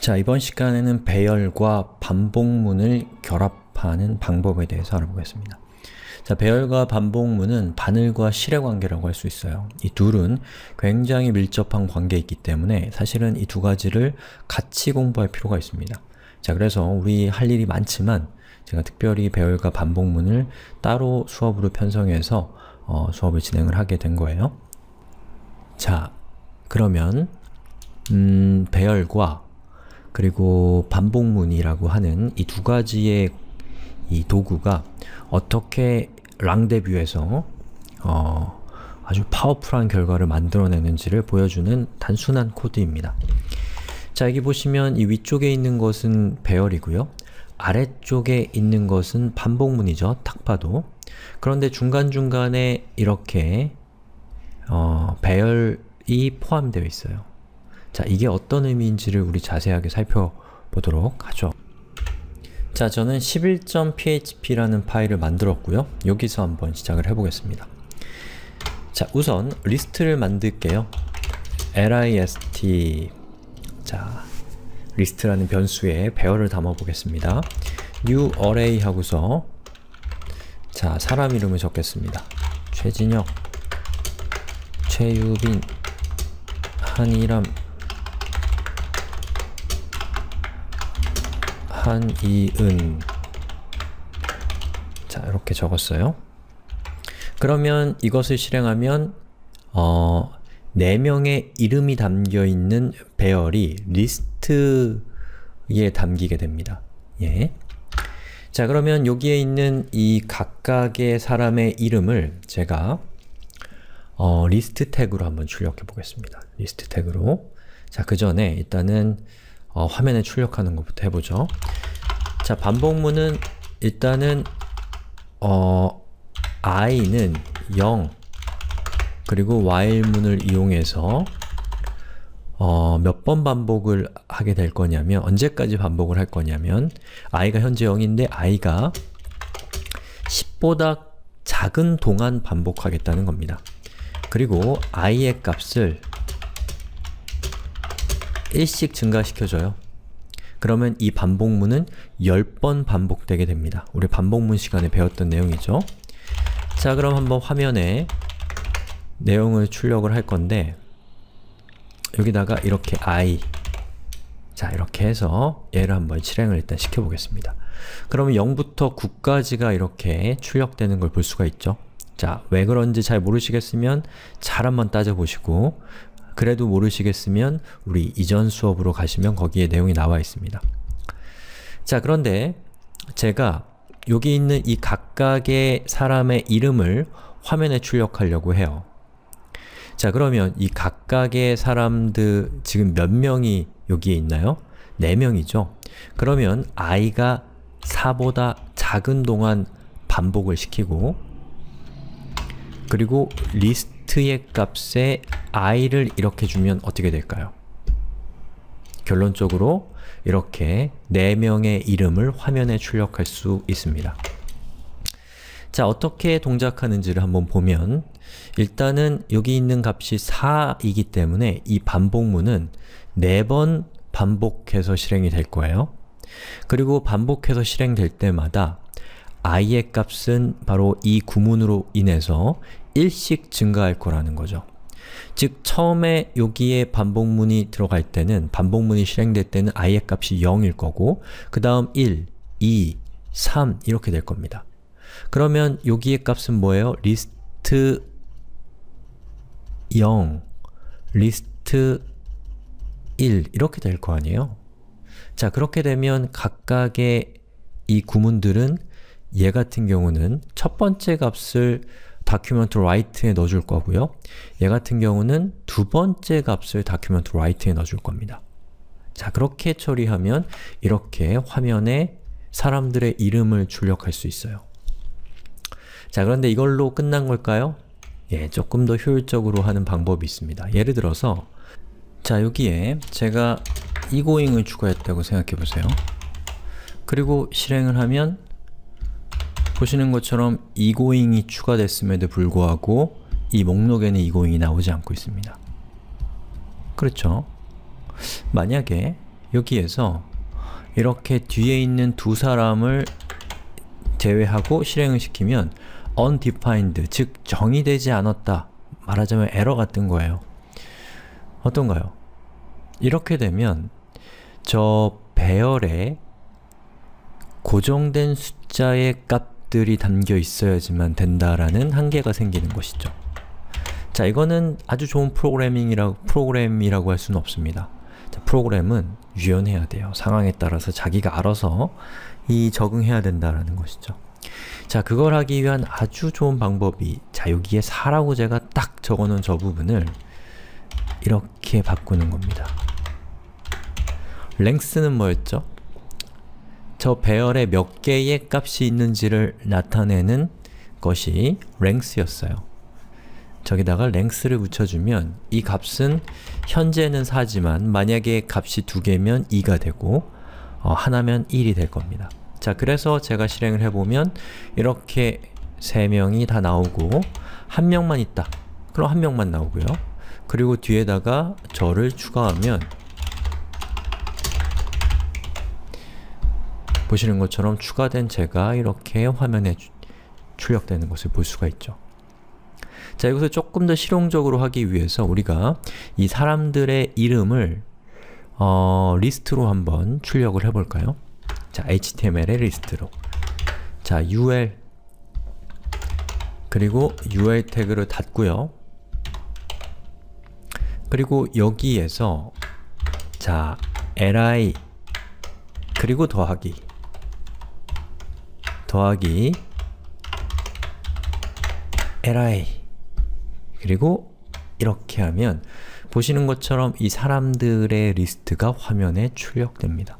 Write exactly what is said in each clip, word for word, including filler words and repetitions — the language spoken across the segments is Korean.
자, 이번 시간에는 배열과 반복문을 결합하는 방법에 대해서 알아보겠습니다. 자, 배열과 반복문은 바늘과 실의 관계라고 할 수 있어요. 이 둘은 굉장히 밀접한 관계에 있기 때문에 사실은 이 두 가지를 같이 공부할 필요가 있습니다. 자, 그래서 우리 할 일이 많지만 제가 특별히 배열과 반복문을 따로 수업으로 편성해서 어, 수업을 진행을 하게 된 거예요. 자, 그러면 음, 배열과 그리고 반복문이라고 하는 이 두 가지의 이 도구가 어떻게 랑데뷰에서 어, 아주 파워풀한 결과를 만들어내는지를 보여주는 단순한 코드입니다. 자, 여기 보시면 이 위쪽에 있는 것은 배열이고요. 아래쪽에 있는 것은 반복문이죠. 딱 봐도. 그런데 중간중간에 이렇게 어, 배열이 포함되어 있어요. 자, 이게 어떤 의미인지를 우리 자세하게 살펴보도록 하죠. 자, 저는 십일 점 피에이치피라는 파일을 만들었고요. 여기서 한번 시작을 해보겠습니다. 자, 우선 리스트를 만들게요. list 자, 리스트라는 변수에 배열을 담아보겠습니다. new array 하고서 자, 사람 이름을 적겠습니다. 최진혁, 최유빈, 한이람, 한이은. 자, 이렇게 적었어요. 그러면 이것을 실행하면 어, 네 명의 이름이 담겨있는 배열이 리스트에 담기게 됩니다. 예. 자, 그러면 여기에 있는 이 각각의 사람의 이름을 제가 어, 리스트 태그로 한번 출력해 보겠습니다. 리스트 태그로. 자, 그 전에 일단은 어, 화면에 출력하는 것부터 해보죠. 자, 반복문은 일단은 어, i는 영 그리고 while문을 이용해서 어, 몇 번 반복을 하게 될 거냐면 언제까지 반복을 할 거냐면 i가 현재 영인데 i가 십보다 작은 동안 반복하겠다는 겁니다. 그리고 i의 값을 일씩 증가시켜줘요. 그러면 이 반복문은 열 번 반복되게 됩니다. 우리 반복문 시간에 배웠던 내용이죠. 자, 그럼 한번 화면에 내용을 출력을 할 건데 여기다가 이렇게 i 자, 이렇게 해서 얘를 한번 실행을 일단 시켜보겠습니다. 그러면 영부터 구까지가 이렇게 출력되는 걸 볼 수가 있죠. 자, 왜 그런지 잘 모르시겠으면 잘 한번 따져보시고 그래도 모르시겠으면 우리 이전 수업으로 가시면 거기에 내용이 나와 있습니다. 자, 그런데 제가 여기 있는 이 각각의 사람의 이름을 화면에 출력하려고 해요. 자, 그러면 이 각각의 사람들 지금 몇 명이 여기에 있나요? 네 명이죠. 그러면 i가 사보다 작은 동안 반복을 시키고 그리고 리스트의 값에 i를 이렇게 주면 어떻게 될까요? 결론적으로 이렇게 네 명의 이름을 화면에 출력할 수 있습니다. 자, 어떻게 동작하는지를 한번 보면 일단은 여기 있는 값이 사이기 때문에 이 반복문은 네 번 반복해서 실행이 될 거예요. 그리고 반복해서 실행될 때마다 i의 값은 바로 이 구문으로 인해서 일씩 증가할 거라는 거죠. 즉, 처음에 여기에 반복문이 들어갈 때는 반복문이 실행될 때는 i의 값이 영일 거고 그 다음 일, 이, 삼 이렇게 될 겁니다. 그러면 여기의 값은 뭐예요? 리스트 영, 리스트 일 이렇게 될 거 아니에요? 자, 그렇게 되면 각각의 이 구문들은 얘 같은 경우는 첫 번째 값을 document write에 넣어줄 거고요. 얘 같은 경우는 두 번째 값을 document write에 넣어줄 겁니다. 자, 그렇게 처리하면 이렇게 화면에 사람들의 이름을 출력할 수 있어요. 자, 그런데 이걸로 끝난 걸까요? 예, 조금 더 효율적으로 하는 방법이 있습니다. 예를 들어서 자, 여기에 제가 egoing을 추가했다고 생각해 보세요. 그리고 실행을 하면 보시는 것처럼 egoing이 추가됐음에도 불구하고 이 목록에는 egoing이 나오지 않고 있습니다. 그렇죠? 만약에 여기에서 이렇게 뒤에 있는 두 사람을 제외하고 실행을 시키면 undefined, 즉 정의되지 않았다, 말하자면 에러가 뜬 거예요. 어떤가요? 이렇게 되면 저 배열에 고정된 숫자의 값들이 담겨 있어야지만 된다라는 한계가 생기는 것이죠. 자, 이거는 아주 좋은 프로그래밍이라고, 프로그램이라고 할 수는 없습니다. 자, 프로그램은 유연해야 돼요. 상황에 따라서 자기가 알아서 이 적응해야 된다라는 것이죠. 자, 그걸 하기 위한 아주 좋은 방법이, 자, 여기에 사라고 제가 딱 적어놓은 저 부분을 이렇게 바꾸는 겁니다. length는 뭐였죠? 저 배열에 몇 개의 값이 있는지를 나타내는 것이 length였어요. 저기다가 length를 붙여주면 이 값은 현재는 사지만 만약에 값이 두 개면 이가 되고 어, 하나면 일이 될 겁니다. 자, 그래서 제가 실행을 해보면 이렇게 세 명이 다 나오고 한 명만 있다. 그럼 한 명만 나오고요. 그리고 뒤에다가 저를 추가하면 보시는 것처럼 추가된 제가 이렇게 화면에 출력되는 것을 볼 수가 있죠. 자, 여기서 조금 더 실용적으로 하기 위해서 우리가 이 사람들의 이름을 어, 리스트로 한번 출력을 해볼까요? 자, 에이치티엠엘의 리스트로. 자, ul 그리고 ul 태그를 닫고요. 그리고 여기에서 자, li 그리고 더하기 더하기 li 그리고 이렇게 하면 보시는 것처럼 이 사람들의 리스트가 화면에 출력됩니다.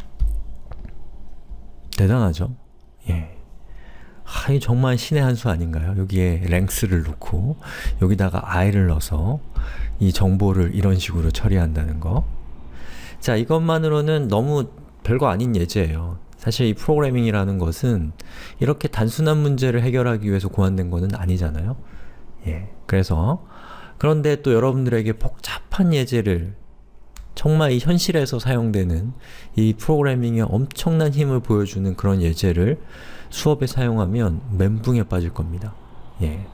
대단하죠? 예. 아, 이 정말 신의 한 수 아닌가요? 여기에 length를 놓고 여기다가 i를 넣어서 이 정보를 이런 식으로 처리한다는 거. 자, 이것만으로는 너무 별거 아닌 예제예요. 사실 이 프로그래밍이라는 것은 이렇게 단순한 문제를 해결하기 위해서 고안된 것은 아니잖아요. 예. 그래서 그런데 또 여러분들에게 복잡한 예제를, 정말 이 현실에서 사용되는 이 프로그래밍의 엄청난 힘을 보여주는 그런 예제를 수업에 사용하면 멘붕에 빠질 겁니다. 예.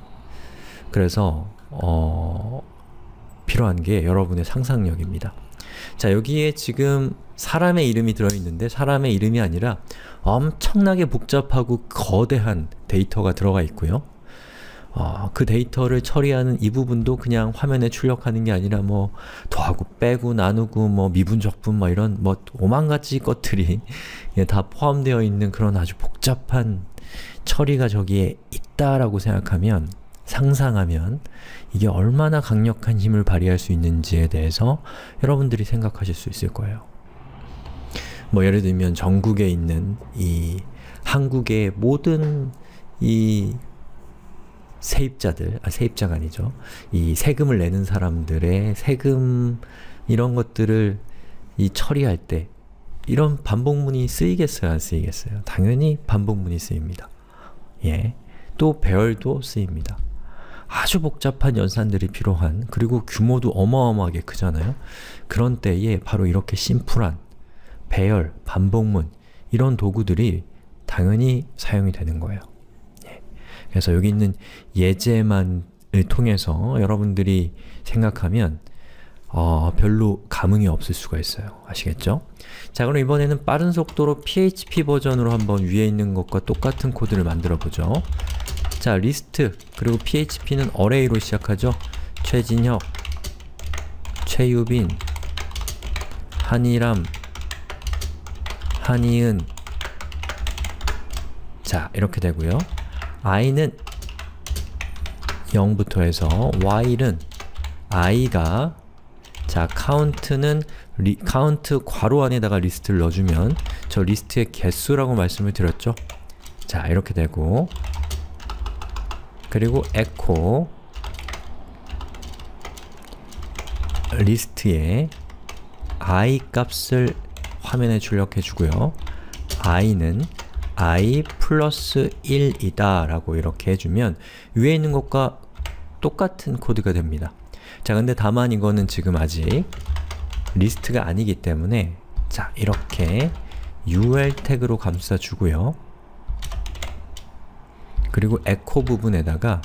그래서 어, 필요한 게 여러분의 상상력입니다. 자, 여기에 지금 사람의 이름이 들어있는데 사람의 이름이 아니라 엄청나게 복잡하고 거대한 데이터가 들어가 있고요. 어, 그 데이터를 처리하는 이 부분도 그냥 화면에 출력하는 게 아니라 뭐 더하고 빼고 나누고 뭐 미분적분 뭐 이런 뭐 오만 가지 것들이 다 포함되어 있는 그런 아주 복잡한 처리가 저기에 있다라고 생각하면, 상상하면 이게 얼마나 강력한 힘을 발휘할 수 있는지에 대해서 여러분들이 생각하실 수 있을 거예요. 뭐 예를 들면 전국에 있는 이 한국의 모든 이 세입자들, 아 세입자가 아니죠. 이 세금을 내는 사람들의 세금 이런 것들을 이 처리할 때 이런 반복문이 쓰이겠어요? 안 쓰이겠어요? 당연히 반복문이 쓰입니다. 예. 또 배열도 쓰입니다. 아주 복잡한 연산들이 필요한, 그리고 규모도 어마어마하게 크잖아요. 그런 때에 바로 이렇게 심플한 배열, 반복문 이런 도구들이 당연히 사용이 되는 거예요. 예. 그래서 여기 있는 예제만을 통해서 여러분들이 생각하면 어, 별로 감흥이 없을 수가 있어요. 아시겠죠? 자, 그럼 이번에는 빠른 속도로 피에이치피 버전으로 한번 위에 있는 것과 똑같은 코드를 만들어 보죠. 자, 리스트, 그리고 피에이치피는 어레이로 시작하죠. 최진혁, 최유빈, 한이람, 한이은. 자, 이렇게 되고요. i는 영부터 해서 while은 i가, 자, count는 리, count 괄호 안에다가 리스트를 넣어주면 저 리스트의 개수라고 말씀을 드렸죠. 자, 이렇게 되고, 그리고 echo 리스트에 i 값을 화면에 출력해 주고요. i는 i 플러스 일이다 라고 이렇게 해주면 위에 있는 것과 똑같은 코드가 됩니다. 자, 근데 다만 이거는 지금 아직 리스트가 아니기 때문에 자, 이렇게 ul 태그로 감싸주고요. 그리고 에코 부분에다가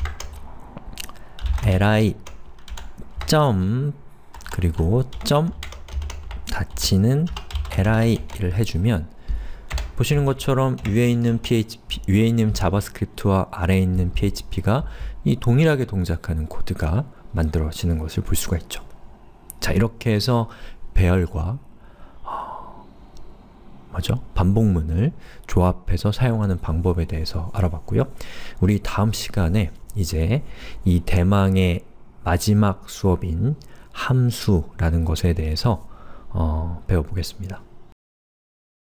li 점 그리고 점 닫히는 li를 해주면 보시는 것처럼 위에 있는 피에이치피, 위에 있는 자바스크립트와 아래에 있는 피에이치피가 이 동일하게 동작하는 코드가 만들어지는 것을 볼 수가 있죠. 자, 이렇게 해서 배열과 어, 뭐죠? 반복문을 조합해서 사용하는 방법에 대해서 알아봤고요. 우리 다음 시간에 이제 이 대망의 마지막 수업인 함수라는 것에 대해서 어, 배워보겠습니다.